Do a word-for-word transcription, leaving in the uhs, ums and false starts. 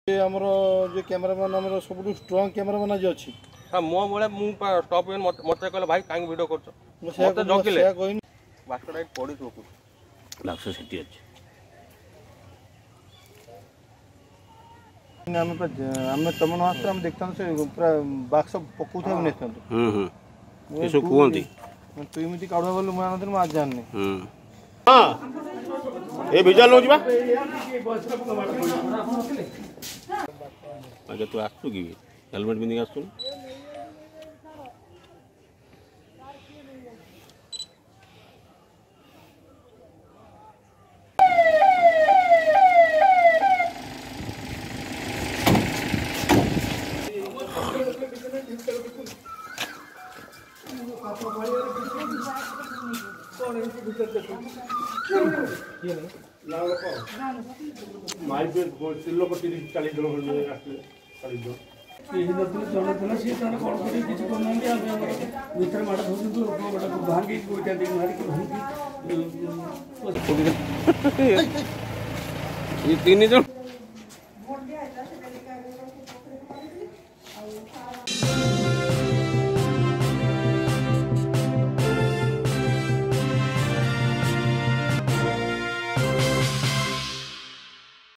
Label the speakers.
Speaker 1: हमर जे कैमरामैन हमर सब स्ट्रांग कैमरामैन आज अछि
Speaker 2: हां मो बोले मु स्टॉप इन मत कहले भाई काई वीडियो करछ मते जकिले बास्केट राइट पड़ी तो लाक्स सिटी अछि
Speaker 1: हम हम तमन वास्ते हम देखतां से पूरा बाक्स पकु था नेस्तां
Speaker 2: हम हम किसो कोंती
Speaker 1: तू इमिति काढवा बोल मु आनंद आज जाननी
Speaker 2: हम हां ए विजुअल लो जिबा अगर तू आसु की हेलमेट बिंदी आसु तीन जन